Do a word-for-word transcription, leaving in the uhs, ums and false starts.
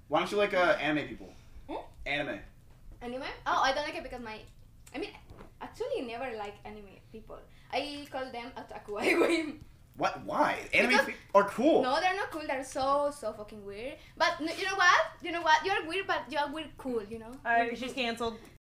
Why don't you like uh, anime people? Hmm? Anime. Anime? Oh, I don't like it because my... I mean, actually never like anime people. I call them otaku. I What? Why? Anime Because- pe- are cool. No, they're not cool. They're so, so fucking weird. But no, you know what? You know what? You're weird, but you're weird cool, you know? Alright, she's canceled.